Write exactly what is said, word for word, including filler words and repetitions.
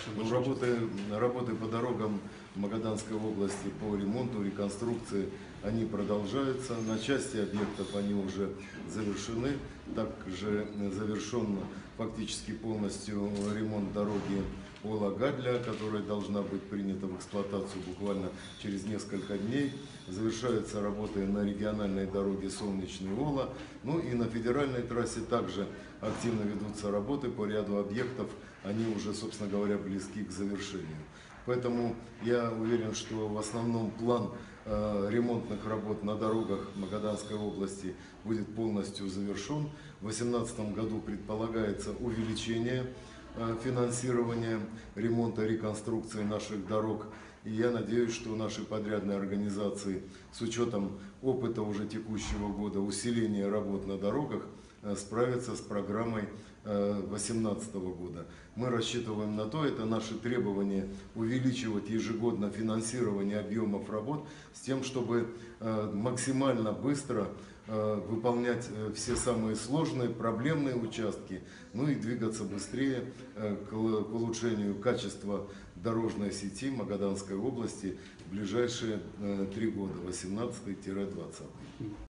Ну, работы, работы по дорогам Магаданской области по ремонту, реконструкции, они продолжаются. На части объектов они уже завершены. Также завершен фактически полностью ремонт дороги Ола-Гадля, которая должна быть принята в эксплуатацию буквально через несколько дней. Завершаются работы на региональной дороге Солнечный-Ола. Ну и на федеральной трассе также активно ведутся работы по ряду объектов. Они уже, собственно говоря, близки к завершению. Поэтому я уверен, что в основном план э, ремонтных работ на дорогах Магаданской области будет полностью завершен. В две тысячи восемнадцатом году предполагается увеличение э, финансирования ремонта, реконструкции наших дорог. И я надеюсь, что наши подрядные организации с учетом опыта уже текущего года, усиления работ на дорогах, э, справятся с программой две тысячи восемнадцатого года. Мы рассчитываем на то, это наши требования, увеличивать ежегодно финансирование объемов работ с тем, чтобы э, максимально быстро э, выполнять э, все самые сложные, проблемные участки, ну и двигаться быстрее э, к, к улучшению качества дорожной сети Магаданской области в ближайшие э, три года, восемнадцатый — двадцатый.